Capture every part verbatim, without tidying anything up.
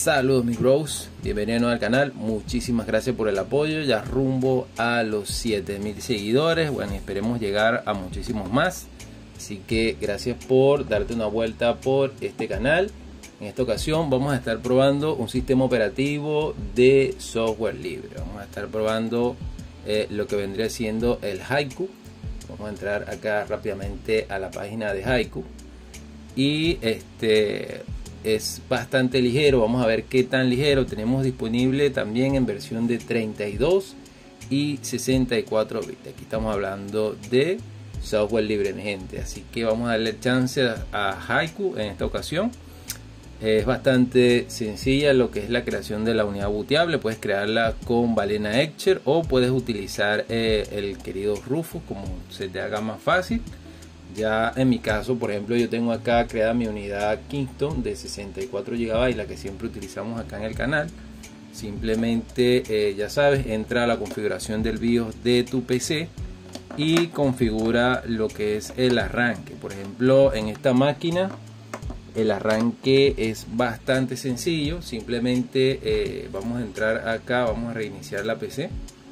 Saludos mis bros, bienvenidos al canal, muchísimas gracias por el apoyo, ya rumbo a los siete mil seguidores, bueno, esperemos llegar a muchísimos más, así que gracias por darte una vuelta por este canal. En esta ocasión vamos a estar probando un sistema operativo de software libre, vamos a estar probando eh, lo que vendría siendo el Haiku. Vamos a entrar acá rápidamente a la página de Haiku y este es bastante ligero. Vamos a ver qué tan ligero. Tenemos disponible también en versión de treinta y dos y sesenta y cuatro bits. Aquí estamos hablando de software libre, mi gente, así que vamos a darle chance a, a Haiku en esta ocasión. Es bastante sencilla lo que es la creación de la unidad booteable. Puedes crearla con Balena Etcher o puedes utilizar eh, el querido Rufus, como se te haga más fácil. Ya en mi caso, por ejemplo, yo tengo acá creada mi unidad Kingston de sesenta y cuatro gigabytes, la que siempre utilizamos acá en el canal. Simplemente eh, ya sabes, entra a la configuración del BIOS de tu P C y configura lo que es el arranque. Por ejemplo, en esta máquina el arranque es bastante sencillo. Simplemente eh, vamos a entrar acá, vamos a reiniciar la P C.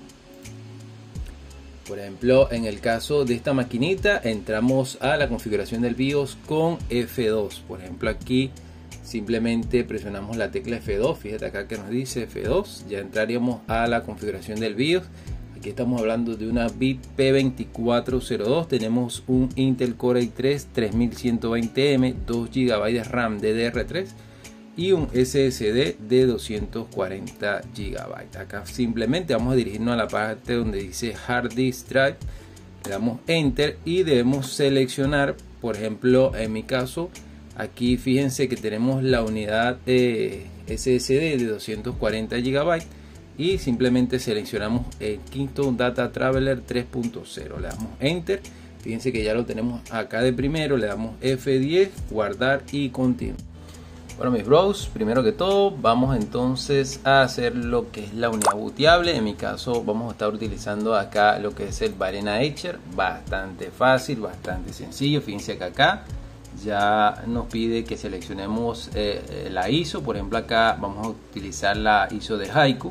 Por ejemplo, en el caso de esta maquinita, entramos a la configuración del BIOS con F dos. Por ejemplo, aquí simplemente presionamos la tecla F dos. Fíjate acá que nos dice F dos. Ya entraríamos a la configuración del BIOS. Aquí estamos hablando de una bit P veinticuatro cero dos. Tenemos un Intel Core i tres tres mil ciento veinte M, dos gigabytes de RAM D D R tres y un S S D de doscientos cuarenta gigabytes. Acá simplemente vamos a dirigirnos a la parte donde dice Hard Disk Drive. Le damos Enter y debemos seleccionar, por ejemplo, en mi caso, aquí fíjense que tenemos la unidad eh, S S D de doscientos cuarenta gigabytes. Y simplemente seleccionamos el Kingston Data Traveler tres punto cero, le damos Enter. Fíjense que ya lo tenemos acá de primero, le damos F diez, guardar y continuar. Bueno mis bros, primero que todo vamos entonces a hacer lo que es la unidad booteable. En mi caso vamos a estar utilizando acá lo que es el Balena Etcher. Bastante fácil, bastante sencillo. Fíjense que acá ya nos pide que seleccionemos eh, la I S O. Por ejemplo, acá vamos a utilizar la I S O de Haiku.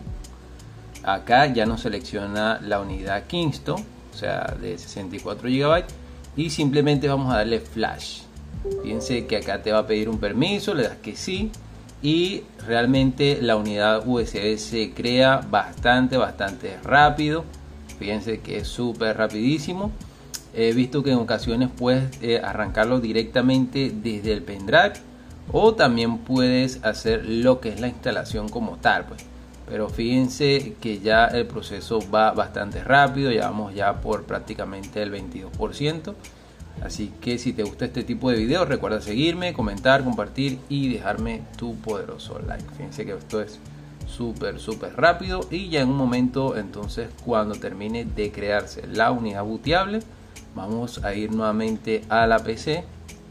Acá ya nos selecciona la unidad Kingston, o sea de sesenta y cuatro gigabytes, y simplemente vamos a darle flash. Fíjense que acá te va a pedir un permiso, le das que sí y realmente la unidad U S B se crea bastante bastante rápido. Fíjense que es súper rapidísimo. He visto que en ocasiones puedes eh, arrancarlo directamente desde el pendrive o también puedes hacer lo que es la instalación como tal, pues. Pero fíjense que ya el proceso va bastante rápido, ya vamos ya por prácticamente el veintidós por ciento. Así que si te gusta este tipo de videos, recuerda seguirme, comentar, compartir y dejarme tu poderoso like. Fíjense que esto es súper súper rápido y ya en un momento, entonces cuando termine de crearse la unidad booteable, vamos a ir nuevamente a la P C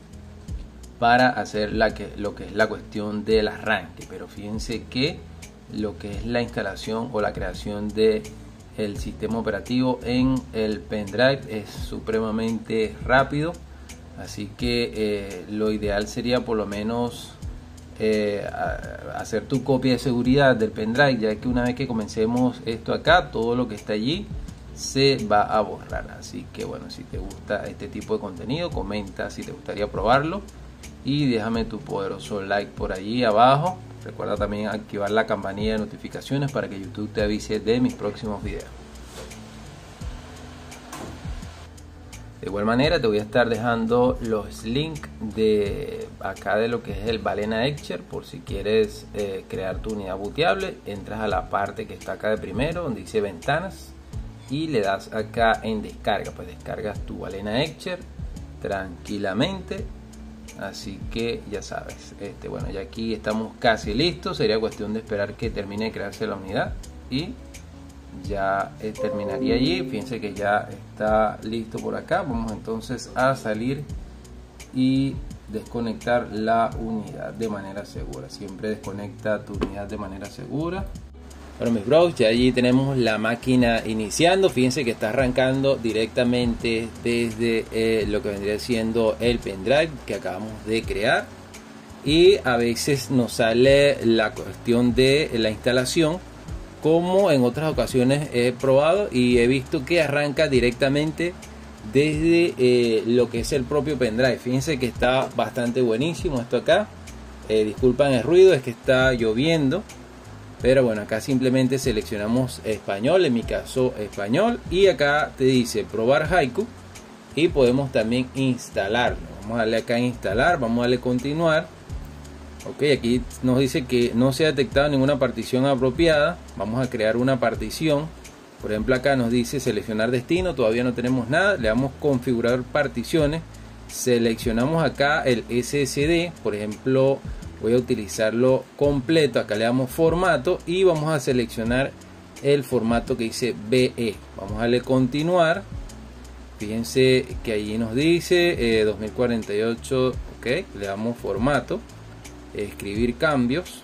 para hacer la que, lo que es la cuestión del arranque. Pero fíjense que lo que es la instalación o la creación de el sistema operativo en el pendrive es supremamente rápido, así que eh, lo ideal sería por lo menos eh, hacer tu copia de seguridad del pendrive, ya que una vez que comencemos esto acá, todo lo que está allí se va a borrar. Así que bueno, si te gusta este tipo de contenido, comenta si te gustaría probarlo y déjame tu poderoso like por allí abajo. Recuerda también activar la campanilla de notificaciones para que YouTube te avise de mis próximos videos. De igual manera te voy a estar dejando los links de acá de lo que es el Balena Etcher por si quieres eh, crear tu unidad booteable. Entras a la parte que está acá de primero donde dice ventanas y le das acá en descarga, pues descargas tu Balena Etcher tranquilamente. Así que ya sabes, este, bueno, ya aquí estamos casi listos. Sería cuestión de esperar que termine de crearse la unidad y ya eh, terminaría allí. Fíjense que ya está listo por acá. Vamos entonces a salir y desconectar la unidad de manera segura. Siempre desconecta tu unidad de manera segura. Bueno mis bros, ya allí tenemos la máquina iniciando. Fíjense que está arrancando directamente desde eh, lo que vendría siendo el pendrive que acabamos de crear. y a veces nos sale la cuestión de la instalación, como en otras ocasiones he probado y he visto que arranca directamente desde eh, lo que es el propio pendrive. Fíjense que está bastante buenísimo esto acá. Eh, disculpan el ruido, es que está lloviendo, pero bueno, acá simplemente seleccionamos español, en mi caso español, y acá te dice probar Haiku y podemos también instalarlo. Vamos a darle acá a instalar, vamos a darle continuar. Ok, aquí nos dice que no se ha detectado ninguna partición apropiada. Vamos a crear una partición. Por ejemplo, acá nos dice seleccionar destino, todavía no tenemos nada. Le damos configurar particiones, seleccionamos acá el S S D. Por ejemplo, voy a utilizarlo completo. Acá le damos formato y vamos a seleccionar el formato que dice B E. Vamos a darle continuar. Fíjense que allí nos dice eh, dos mil cuarenta y ocho. Ok, le damos formato, escribir cambios,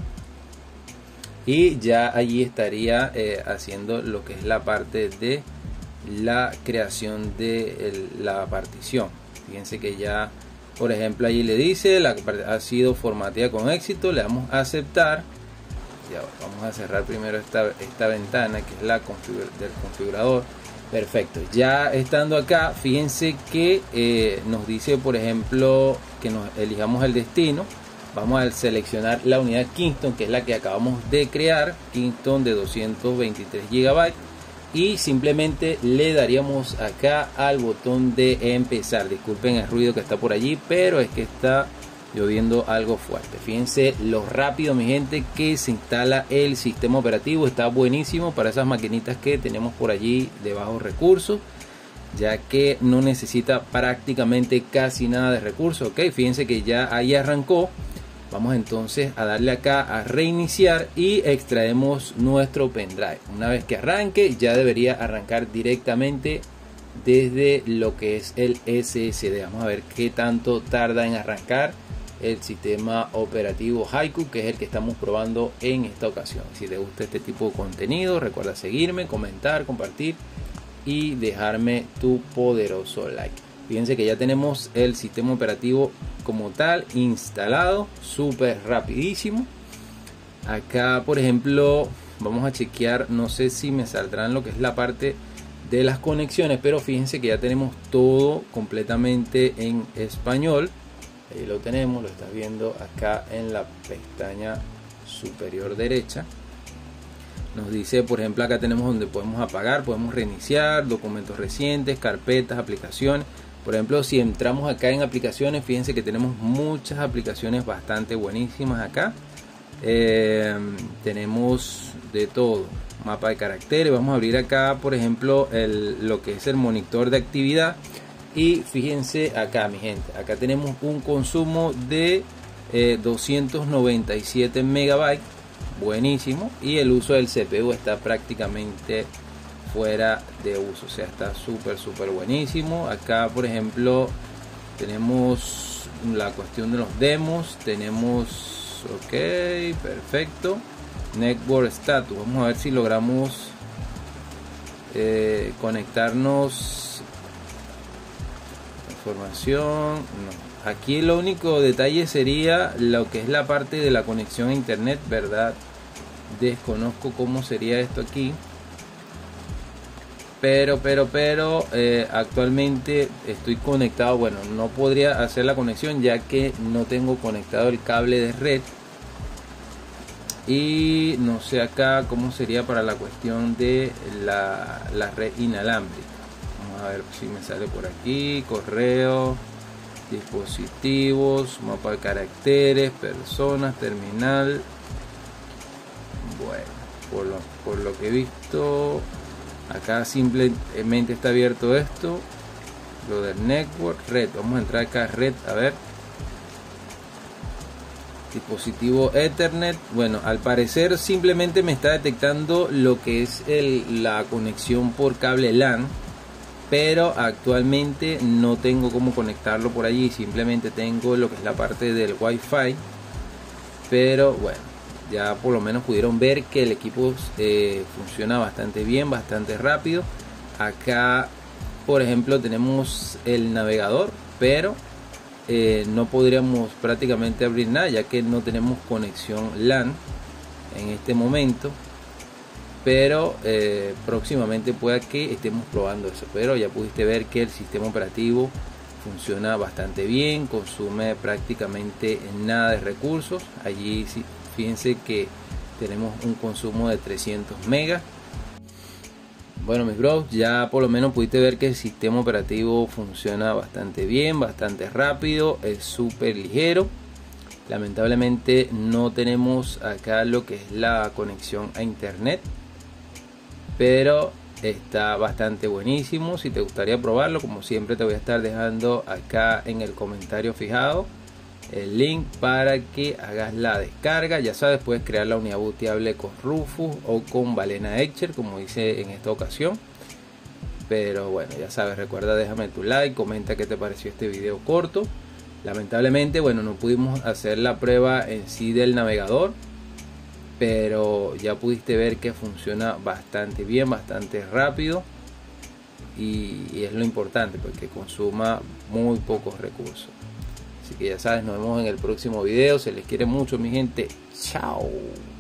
y ya allí estaría eh, haciendo lo que es la parte de la creación de el, la partición. Fíjense que ya, por ejemplo, allí le dice la ha sido formateada con éxito. Le damos a aceptar. Ya vamos a cerrar primero esta, esta ventana que es la configura, del configurador. Perfecto, ya estando acá, fíjense que eh, nos dice, por ejemplo, que nos elijamos el destino. Vamos a seleccionar la unidad Kingston, que es la que acabamos de crear, Kingston de doscientos veintitrés gigabytes, y simplemente le daríamos acá al botón de empezar. Disculpen el ruido que está por allí, pero es que está lloviendo algo fuerte. Fíjense lo rápido, mi gente, que se instala el sistema operativo. Está buenísimo para esas maquinitas que tenemos por allí de bajos recursos, ya que no necesita prácticamente casi nada de recursos. Ok, fíjense que ya ahí arrancó. Vamos entonces a darle acá a reiniciar y extraemos nuestro pendrive. Una vez que arranque, ya debería arrancar directamente desde lo que es el S S D. Vamos a ver qué tanto tarda en arrancar el sistema operativo Haiku, que es el que estamos probando en esta ocasión. Si te gusta este tipo de contenido, recuerda seguirme, comentar, compartir y dejarme tu poderoso like. Fíjense que ya tenemos el sistema operativo como tal instalado, súper rapidísimo. Acá, por ejemplo, vamos a chequear, no sé si me saldrán lo que es la parte de las conexiones, pero fíjense que ya tenemos todo completamente en español. Ahí lo tenemos, lo estás viendo acá en la pestaña superior derecha. Nos dice, por ejemplo, acá tenemos donde podemos apagar, podemos reiniciar, documentos recientes, carpetas, aplicaciones. Por ejemplo, si entramos acá en aplicaciones, fíjense que tenemos muchas aplicaciones bastante buenísimas acá. Eh, tenemos de todo, mapa de caracteres. Vamos a abrir acá, por ejemplo, el, lo que es el monitor de actividad. Y fíjense acá, mi gente, acá tenemos un consumo de eh, doscientos noventa y siete megabytes. Buenísimo. Y el uso del C P U está prácticamente fuera de uso, o sea, está súper súper buenísimo. Acá, por ejemplo, tenemos la cuestión de los demos. Tenemos, ok, perfecto, network status. Vamos a ver si logramos eh, conectarnos. Información, no. Aquí lo único detalle sería lo que es la parte de la conexión a internet, ¿verdad? Desconozco cómo sería esto aquí. Pero, pero, pero, eh, actualmente estoy conectado. Bueno, no podría hacer la conexión ya que no tengo conectado el cable de red. Y no sé acá cómo sería para la cuestión de la, la red inalámbrica. Vamos a ver si me sale por aquí. Correo, dispositivos, mapa de caracteres, personas, terminal. Bueno, por lo, por lo que he visto, acá simplemente está abierto esto, lo del network, red. Vamos a entrar acá a red, a ver. Dispositivo Ethernet. Bueno, al parecer simplemente me está detectando lo que es el, la conexión por cable LAN, pero actualmente no tengo cómo conectarlo por allí. Simplemente tengo lo que es la parte del Wi-Fi. Pero bueno, ya por lo menos pudieron ver que el equipo eh, funciona bastante bien, bastante rápido. Acá, por ejemplo, tenemos el navegador, pero eh, no podríamos prácticamente abrir nada, ya que no tenemos conexión LAN en este momento, pero eh, próximamente pueda que estemos probando eso. Pero ya pudiste ver que el sistema operativo funciona bastante bien, consume prácticamente nada de recursos. Allí fíjense que tenemos un consumo de trescientos megas. Bueno, mis bros, ya por lo menos pudiste ver que el sistema operativo funciona bastante bien, bastante rápido, es súper ligero. Lamentablemente no tenemos acá lo que es la conexión a internet, pero está bastante buenísimo. Si te gustaría probarlo, como siempre te voy a estar dejando acá en el comentario fijado el link para que hagas la descarga. Ya sabes, puedes crear la unidad booteable con Rufus o con Balena Etcher, como hice en esta ocasión. Pero bueno, ya sabes, recuerda, déjame tu like, comenta qué te pareció este video corto. Lamentablemente, bueno, no pudimos hacer la prueba en sí del navegador, pero ya pudiste ver que funciona bastante bien, bastante rápido, y, y es lo importante, porque consuma muy pocos recursos. Así que ya sabes, nos vemos en el próximo video. Se les quiere mucho, mi gente. Chao.